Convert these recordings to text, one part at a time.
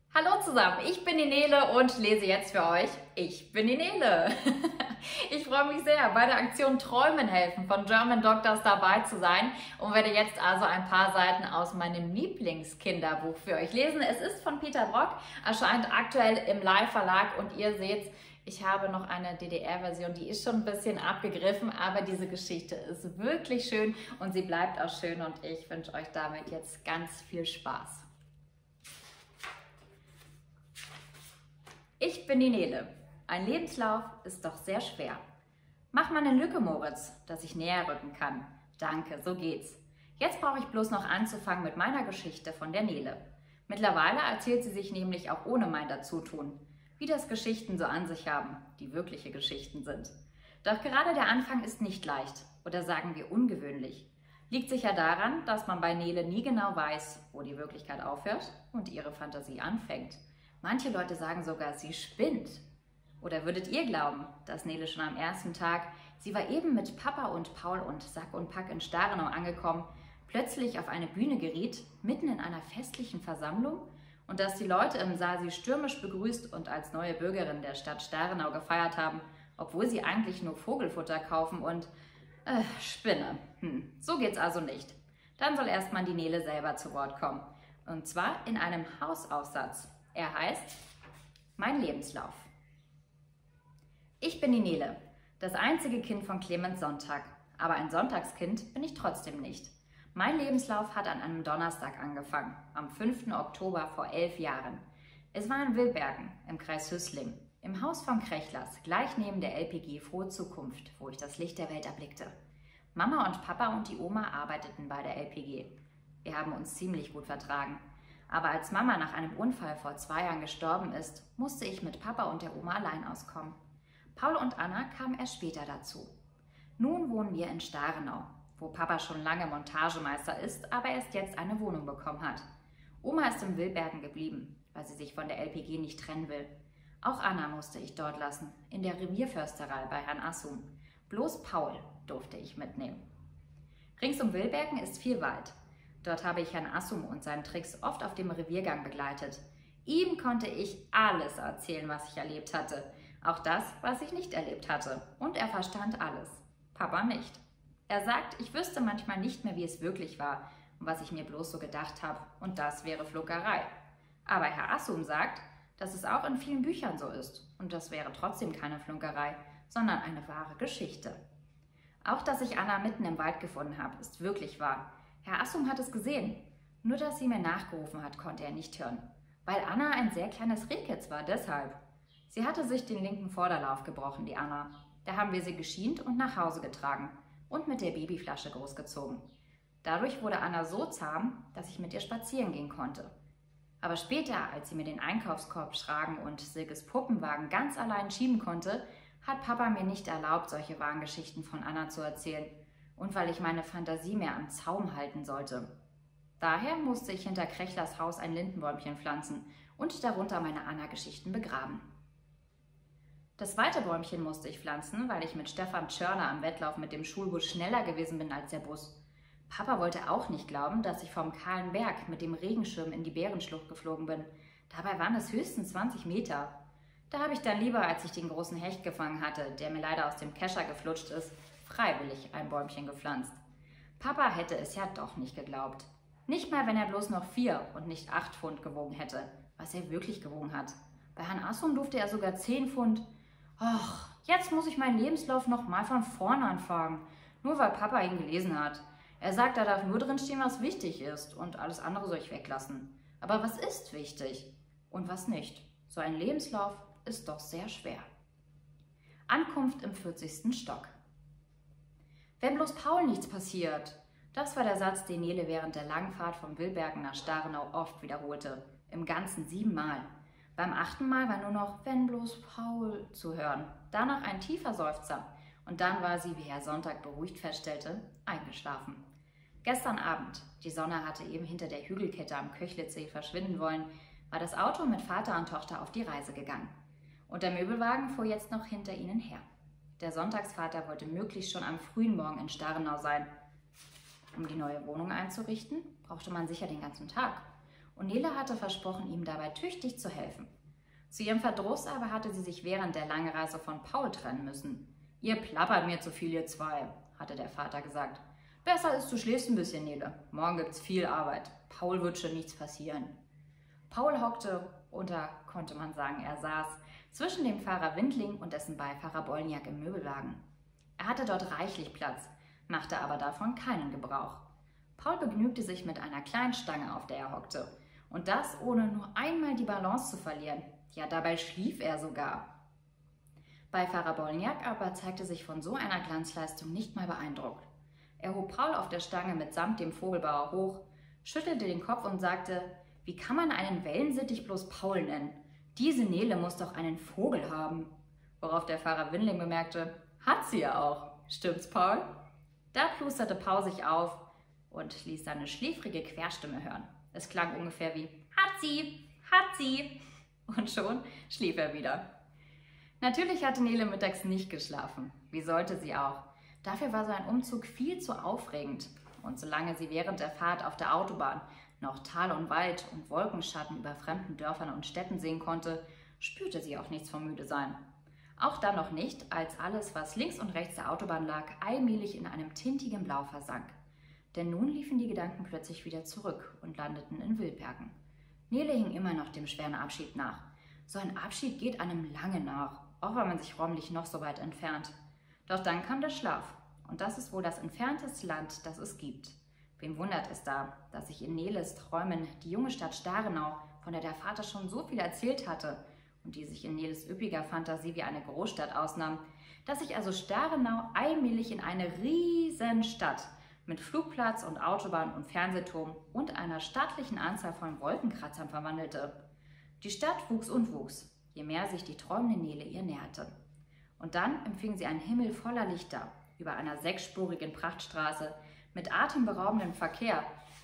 Hallo zusammen, ich bin die Nele und lese jetzt für euch Ich bin die Nele. Ich freue mich sehr, bei der Aktion Träumen helfen von German Doctors dabei zu sein und werde jetzt also ein paar Seiten aus meinem Lieblingskinderbuch für euch lesen. Es ist von Peter Brock, erscheint aktuell im Live-Verlag und ihr seht, ich habe noch eine DDR-Version, die ist schon ein bisschen abgegriffen, aber diese Geschichte ist wirklich schön und sie bleibt auch schön und ich wünsche euch damit jetzt ganz viel Spaß. Ich bin die Nele. Ein Lebenslauf ist doch sehr schwer. Mach mal eine Lücke, Moritz, dass ich näher rücken kann. Danke, so geht's. Jetzt brauche ich bloß noch anzufangen mit meiner Geschichte von der Nele. Mittlerweile erzählt sie sich nämlich auch ohne mein Dazutun, wie das Geschichten so an sich haben, die wirkliche Geschichten sind. Doch gerade der Anfang ist nicht leicht, oder sagen wir ungewöhnlich. Liegt sicher daran, dass man bei Nele nie genau weiß, wo die Wirklichkeit aufhört und ihre Fantasie anfängt. Manche Leute sagen sogar, sie spinnt. Oder würdet ihr glauben, dass Nele schon am ersten Tag, sie war eben mit Papa und Paul und Sack und Pack in Starenau angekommen, plötzlich auf eine Bühne geriet, mitten in einer festlichen Versammlung und dass die Leute im Saal sie stürmisch begrüßt und als neue Bürgerin der Stadt Starenau gefeiert haben, obwohl sie eigentlich nur Vogelfutter kaufen und Spinne. So geht's also nicht. Dann soll erstmal die Nele selber zu Wort kommen. Und zwar in einem Hausaufsatz. Er heißt Mein Lebenslauf. Ich bin die Nele, das einzige Kind von Clemens Sonntag. Aber ein Sonntagskind bin ich trotzdem nicht. Mein Lebenslauf hat an einem Donnerstag angefangen, am 5. Oktober vor 11 Jahren. Es war in Wilbergen, im Kreis Hüßling, im Haus von Krechlers, gleich neben der LPG Frohe Zukunft, wo ich das Licht der Welt erblickte. Mama und Papa und die Oma arbeiteten bei der LPG. Wir haben uns ziemlich gut vertragen. Aber als Mama nach einem Unfall vor 2 Jahren gestorben ist, musste ich mit Papa und der Oma allein auskommen. Paul und Anna kamen erst später dazu. Nun wohnen wir in Starenau, wo Papa schon lange Montagemeister ist, aber erst jetzt eine Wohnung bekommen hat. Oma ist in Wilbergen geblieben, weil sie sich von der LPG nicht trennen will. Auch Anna musste ich dort lassen, in der Revierförsterei bei Herrn Assum. Bloß Paul durfte ich mitnehmen. Rings um Wilbergen ist viel Wald. Dort habe ich Herrn Assum und seinen Tricks oft auf dem Reviergang begleitet. Ihm konnte ich alles erzählen, was ich erlebt hatte. Auch das, was ich nicht erlebt hatte. Und er verstand alles. Papa nicht. Er sagt, ich wüsste manchmal nicht mehr, wie es wirklich war und was ich mir bloß so gedacht habe. Und das wäre Flunkerei. Aber Herr Assum sagt, dass es auch in vielen Büchern so ist. Und das wäre trotzdem keine Flunkerei, sondern eine wahre Geschichte. Auch, dass ich Anna mitten im Wald gefunden habe, ist wirklich wahr. Herr Assum hat es gesehen. Nur, dass sie mir nachgerufen hat, konnte er nicht hören. Weil Anna ein sehr kleines Rehkitz war, deshalb. Sie hatte sich den linken Vorderlauf gebrochen, die Anna. Da haben wir sie geschient und nach Hause getragen und mit der Babyflasche großgezogen. Dadurch wurde Anna so zahm, dass ich mit ihr spazieren gehen konnte. Aber später, als sie mir den Einkaufskorb tragen und Silkes Puppenwagen ganz allein schieben konnte, hat Papa mir nicht erlaubt, solche Wahngeschichten von Anna zu erzählen. Und weil ich meine Fantasie mehr am Zaum halten sollte. Daher musste ich hinter Krechlers Haus ein Lindenbäumchen pflanzen und darunter meine Anna-Geschichten begraben. Das zweite Bäumchen musste ich pflanzen, weil ich mit Stefan Tschörner am Wettlauf mit dem Schulbus schneller gewesen bin als der Bus. Papa wollte auch nicht glauben, dass ich vom kahlen Berg mit dem Regenschirm in die Bärenschlucht geflogen bin. Dabei waren es höchstens 20 Meter. Da habe ich dann lieber, als ich den großen Hecht gefangen hatte, der mir leider aus dem Kescher geflutscht ist, freiwillig ein Bäumchen gepflanzt. Papa hätte es ja doch nicht geglaubt. Nicht mal, wenn er bloß noch 4 und nicht 8 Pfund gewogen hätte, was er wirklich gewogen hat. Bei Herrn Assum durfte er sogar 10 Pfund. Och, jetzt muss ich meinen Lebenslauf noch mal von vorne anfangen, nur weil Papa ihn gelesen hat. Er sagt, da darf nur drinstehen, was wichtig ist und alles andere soll ich weglassen. Aber was ist wichtig und was nicht? So ein Lebenslauf ist doch sehr schwer. Ankunft im 40. Stock. Wenn bloß Paul nichts passiert. Das war der Satz, den Nele während der langen Fahrt von Wilbergen nach Starenau oft wiederholte. Im Ganzen 7 Mal. Beim 8. Mal war nur noch "Wenn bloß Paul" zu hören. Danach ein tiefer Seufzer. Und dann war sie, wie Herr Sonntag beruhigt feststellte, eingeschlafen. Gestern Abend, die Sonne hatte eben hinter der Hügelkette am Köchlitzsee verschwinden wollen, war das Auto mit Vater und Tochter auf die Reise gegangen. Und der Möbelwagen fuhr jetzt noch hinter ihnen her. Der Sonntagsvater wollte möglichst schon am frühen Morgen in Starenau sein. Um die neue Wohnung einzurichten, brauchte man sicher den ganzen Tag. und Nele hatte versprochen, ihm dabei tüchtig zu helfen. Zu ihrem Verdruss aber hatte sie sich während der langen Reise von Paul trennen müssen. »Ihr plappert mir zu viel, ihr zwei«, hatte der Vater gesagt. »Besser ist, du schläfst ein bisschen, Nele. Morgen gibt's viel Arbeit. Paul wird schon nichts passieren.« Paul hockte, oder konnte man sagen, er saß, zwischen dem Fahrer Windling und dessen Beifahrer Bolniak im Möbelwagen. Er hatte dort reichlich Platz, machte aber davon keinen Gebrauch. Paul begnügte sich mit einer kleinen Stange, auf der er hockte. Und das, ohne nur einmal die Balance zu verlieren. Ja, dabei schlief er sogar. Beifahrer Bolniak aber zeigte sich von so einer Glanzleistung nicht mal beeindruckt. Er hob Paul auf der Stange mitsamt dem Vogelbauer hoch, schüttelte den Kopf und sagte, wie kann man einen Wellensittich bloß Paul nennen? Diese Nele muss doch einen Vogel haben. Worauf der Fahrer Windling bemerkte, hat sie ja auch. Stimmt's, Paul? Da plusterte Paul sich auf und ließ seine schläfrige Querstimme hören. Es klang ungefähr wie, hat sie, hat sie. Und schon schlief er wieder. Natürlich hatte Nele mittags nicht geschlafen. Wie sollte sie auch? Dafür war so ein Umzug viel zu aufregend. Und solange sie während der Fahrt auf der Autobahn noch Tal und Wald und Wolkenschatten über fremden Dörfern und Städten sehen konnte, spürte sie auch nichts vom Müdesein. Auch dann noch nicht, als alles, was links und rechts der Autobahn lag, allmählich in einem tintigen Blau versank. Denn nun liefen die Gedanken plötzlich wieder zurück und landeten in Wildbergen. Nele hing immer noch dem schweren Abschied nach. So ein Abschied geht einem lange nach, auch wenn man sich räumlich noch so weit entfernt. Doch dann kam der Schlaf. Und das ist wohl das entfernteste Land, das es gibt. Wen wundert es da, dass sich in Neles Träumen die junge Stadt Starenau, von der der Vater schon so viel erzählt hatte und die sich in Neles üppiger Fantasie wie eine Großstadt ausnahm, dass sich also Starenau allmählich in eine Riesenstadt mit Flugplatz und Autobahn und Fernsehturm und einer stattlichen Anzahl von Wolkenkratzern verwandelte. Die Stadt wuchs und wuchs, je mehr sich die träumende Nele ihr näherte. Und dann empfing sie einen Himmel voller Lichter über einer 6-spurigen Prachtstraße mit atemberaubendem Verkehr,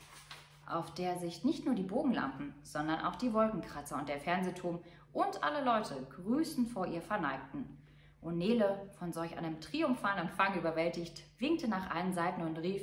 auf der sich nicht nur die Bogenlampen, sondern auch die Wolkenkratzer und der Fernsehturm und alle Leute grüßend vor ihr verneigten. Und Nele, von solch einem triumphalen Empfang überwältigt, winkte nach allen Seiten und rief,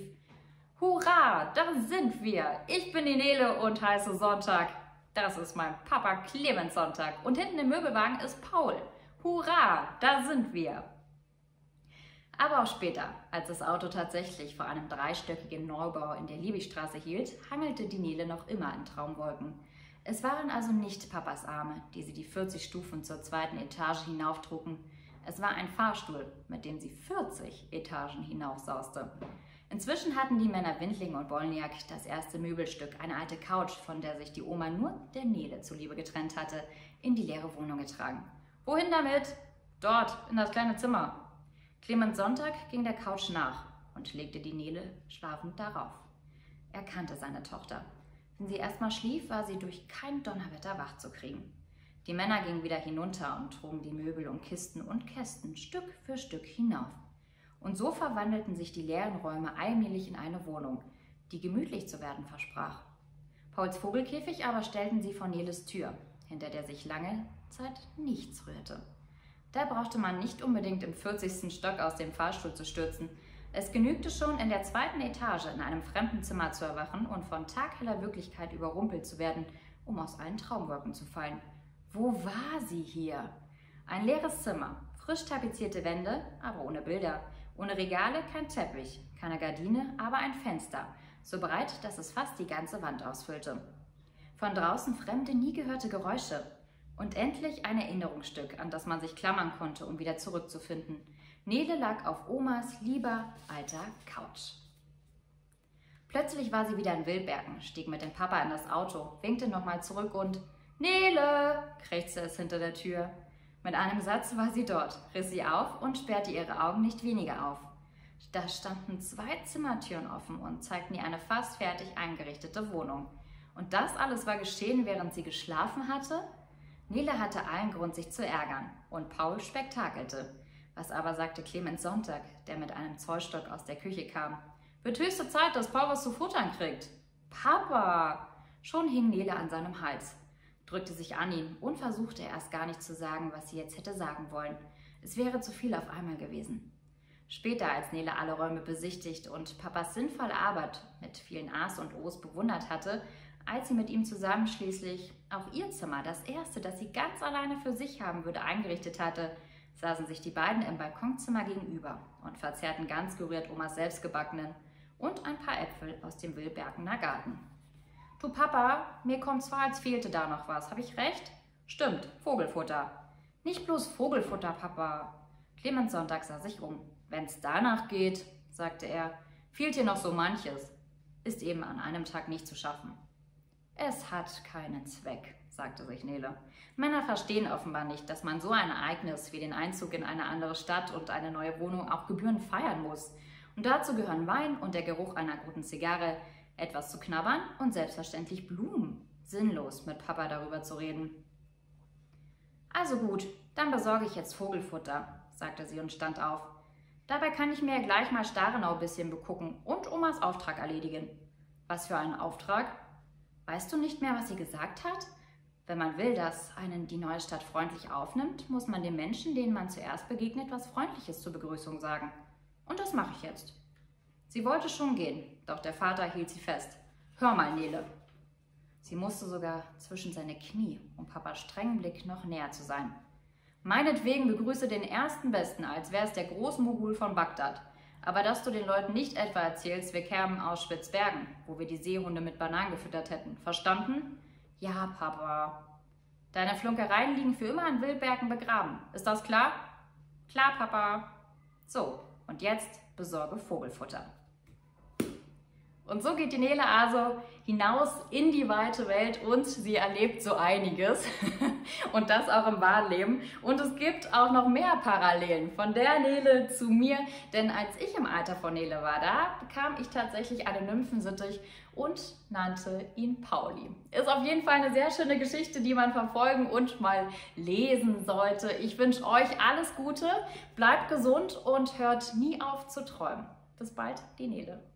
»Hurra, da sind wir! Ich bin die Nele und heiße Sonntag. Das ist mein Papa Clemens Sonntag und hinten im Möbelwagen ist Paul. Hurra, da sind wir!« Aber auch später, als das Auto tatsächlich vor einem 3-stöckigen Neubau in der Liebigstraße hielt, hangelte die Nele noch immer in Traumwolken. Es waren also nicht Papas Arme, die sie die 40 Stufen zur 2. Etage hinauftrugen. Es war ein Fahrstuhl, mit dem sie 40 Etagen hinaufsauste. Inzwischen hatten die Männer Windling und Bolniak das erste Möbelstück, eine alte Couch, von der sich die Oma nur der Nele zuliebe getrennt hatte, in die leere Wohnung getragen. »Wohin damit?« »Dort, in das kleine Zimmer.« Clemens Sonntag ging der Couch nach und legte die Nele schlafend darauf. Er kannte seine Tochter. Wenn sie erstmal schlief, war sie durch kein Donnerwetter wach zu kriegen. Die Männer gingen wieder hinunter und trugen die Möbel und Kisten und Kästen Stück für Stück hinauf. Und so verwandelten sich die leeren Räume allmählich in eine Wohnung, die gemütlich zu werden versprach. Pauls Vogelkäfig aber stellten sie vor Neles Tür, hinter der sich lange Zeit nichts rührte. Da brauchte man nicht unbedingt im 40. Stock aus dem Fahrstuhl zu stürzen. Es genügte schon, in der 2. Etage in einem fremden Zimmer zu erwachen und von tagheller Wirklichkeit überrumpelt zu werden, um aus allen Traumwolken zu fallen. Wo war sie hier? Ein leeres Zimmer, frisch tapezierte Wände, aber ohne Bilder, ohne Regale, kein Teppich, keine Gardine, aber ein Fenster, so breit, dass es fast die ganze Wand ausfüllte. Von draußen fremde, nie gehörte Geräusche. Und endlich ein Erinnerungsstück, an das man sich klammern konnte, um wieder zurückzufinden. Nele lag auf Omas lieber alter Couch. Plötzlich war sie wieder in Wildbergen, stieg mit dem Papa in das Auto, winkte nochmal zurück und »Nele«, krächzte es hinter der Tür. Mit einem Satz war sie dort, riss sie auf und sperrte ihre Augen nicht weniger auf. Da standen 2 Zimmertüren offen und zeigten ihr eine fast fertig eingerichtete Wohnung. Und das alles war geschehen, während sie geschlafen hatte? Nele hatte allen Grund, sich zu ärgern, und Paul spektakelte. Was aber sagte Clemens Sonntag, der mit einem Zollstock aus der Küche kam? »Wird höchste Zeit, dass Paul was zu futtern kriegt.« »Papa!« Schon hing Nele an seinem Hals, drückte sich an ihn und versuchte erst gar nicht zu sagen, was sie jetzt hätte sagen wollen. Es wäre zu viel auf einmal gewesen. Später, als Nele alle Räume besichtigt und Papas sinnvolle Arbeit mit vielen A's und O's bewundert hatte, Als sie mit ihm zusammen schließlich auch ihr Zimmer, das erste, das sie ganz alleine für sich haben würde, eingerichtet hatte, saßen sich die beiden im Balkonzimmer gegenüber und verzehrten ganz gerührt Omas selbstgebackenen und ein paar Äpfel aus dem Wilbergener Garten. »Du Papa, mir kommt's vor, als fehlte da noch was. Habe ich recht?« »Stimmt, Vogelfutter.« »Nicht bloß Vogelfutter, Papa.« Clemens Sonntag sah sich um. »Wenn's danach geht«, sagte er, »fehlt hier noch so manches. Ist eben an einem Tag nicht zu schaffen.« »Es hat keinen Zweck«, sagte sich Nele. »Männer verstehen offenbar nicht, dass man so ein Ereignis wie den Einzug in eine andere Stadt und eine neue Wohnung auch gebührend feiern muss. Und dazu gehören Wein und der Geruch einer guten Zigarre, etwas zu knabbern und selbstverständlich Blumen. Sinnlos, mit Papa darüber zu reden.« »Also gut, dann besorge ich jetzt Vogelfutter«, sagte sie und stand auf. »Dabei kann ich mir ja gleich mal Starenau ein bisschen begucken und Omas Auftrag erledigen.« »Was für einen Auftrag?« »Weißt du nicht mehr, was sie gesagt hat? Wenn man will, dass einen die neue Stadt freundlich aufnimmt, muss man den Menschen, denen man zuerst begegnet, was Freundliches zur Begrüßung sagen. Und das mache ich jetzt.« Sie wollte schon gehen, doch der Vater hielt sie fest. »Hör mal, Nele.« Sie musste sogar zwischen seine Knie, um Papas strengen Blick noch näher zu sein. »Meinetwegen begrüße den ersten Besten, als wäre es der Großmogul von Bagdad. Aber dass du den Leuten nicht etwa erzählst, wir kämen aus Spitzbergen, wo wir die Seehunde mit Bananen gefüttert hätten. Verstanden?« »Ja, Papa.« »Deine Flunkereien liegen für immer in Wilbergen begraben. Ist das klar?« »Klar, Papa.« »So, und jetzt besorge Vogelfutter.« Und so geht die Nele also hinaus in die weite Welt und sie erlebt so einiges und das auch im wahren Leben. Und es gibt auch noch mehr Parallelen von der Nele zu mir, denn als ich im Alter von Nele war, da bekam ich tatsächlich einen Nymphensittich und nannte ihn Pauli. Ist auf jeden Fall eine sehr schöne Geschichte, die man verfolgen und mal lesen sollte. Ich wünsche euch alles Gute, bleibt gesund und hört nie auf zu träumen. Bis bald, die Nele.